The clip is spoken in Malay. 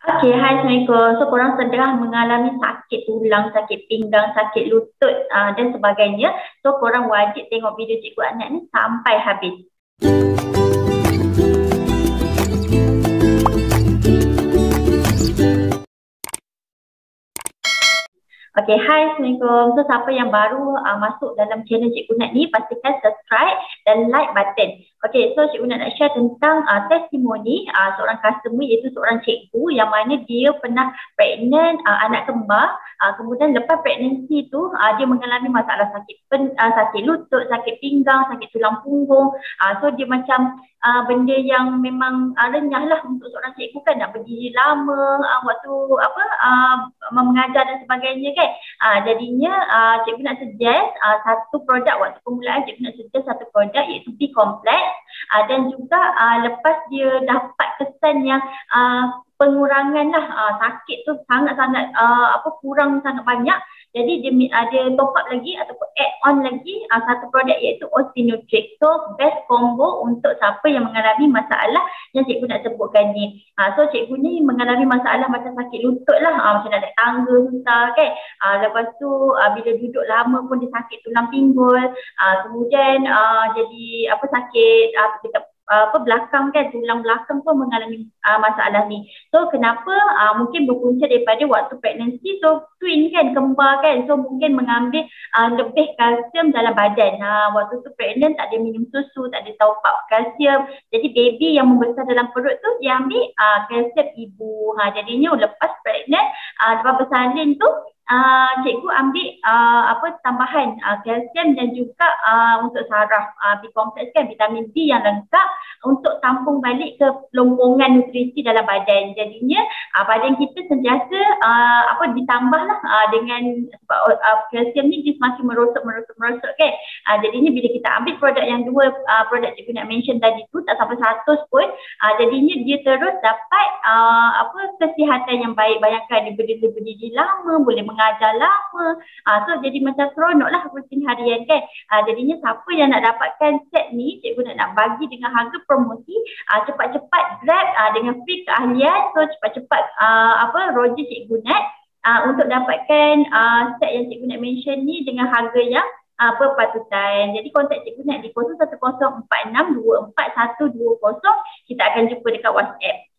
Okey, hai Assalamualaikum. So korang sedang mengalami sakit tulang, sakit pinggang, sakit lutut dan sebagainya. So korang wajib tengok video Cikgu Anak ni sampai habis. Okay, hai Assalamualaikum. So siapa yang baru masuk dalam channel Cikgu Nat ni, pastikan subscribe dan like button. Okay, so Cikgu Nat nak share tentang testimoni seorang customer, iaitu seorang cikgu yang mana dia pernah pregnant anak kembar. Kemudian lepas pregnancy tu dia mengalami masalah sakit lutut, sakit pinggang, sakit tulang punggung. So dia macam benda yang memang renyah lah untuk seorang cikgu kan, nak berdiri lama waktu mengajar dan sebagainya kan. Jadinya cikgu nak suggest satu produk waktu permulaan, cikgu nak suggest satu produk iaitu B-Complex, dan juga lepas dia dapat kesan yang pengurangan lah sakit tu sangat-sangat kurang sangat banyak. Jadi dia top up lagi ataupun add on lagi satu produk iaitu Osteonutric. So best combo untuk siapa yang mengalami masalah yang cikgu nak sebutkan ni. So cikgu ni mengalami masalah macam sakit lutut lah, macam nak naik tangga susah kan. Lepas tu bila duduk lama pun dia sakit tulang pinggul. Kemudian jadi sakit dekat belakang kan, tulang belakang pun mengalami masalah ni. So kenapa? Mungkin berpunca daripada waktu pregnancy, so twin kan, kembar kan, so mungkin mengambil lebih kalsium dalam badan. Waktu tu pregnant tak ada minum susu, tak ada top up kalsium, jadi baby yang membesar dalam perut tu dia ambil kalsium ibu. Jadinya lepas pregnant, lepas bersalin tu cikgu ambil tambahan kalsium dan juga untuk saraf B-Complex kan, vitamin B yang lengkap untuk tampung balik ke longgongan nutrisi dalam badan. Jadinya badan kita sentiasa ditambahlah dengan sebab kalsium ni dia semakin merosot kan. Jadinya bila kita ambil produk yang dua produk cikgu nak mention tadi tu, tak sampai 100 pun, jadinya dia terus dapat kesihatan yang baik. Bayangkan dia berdiri lama, boleh mengajar lama. So jadi macam seronok lah rutin harian kan. Jadinya siapa yang nak dapatkan set ni, cikgu nak bagi dengan harga promosi, cepat-cepat grab dengan free keahlian. So cepat-cepat Roger Cikgu Nat untuk dapatkan set yang cikgu nak mention ni dengan harga yang berpatutan. Jadi kontak Cikgu Nat di 0104624120. Kita akan jumpa dekat WhatsApp.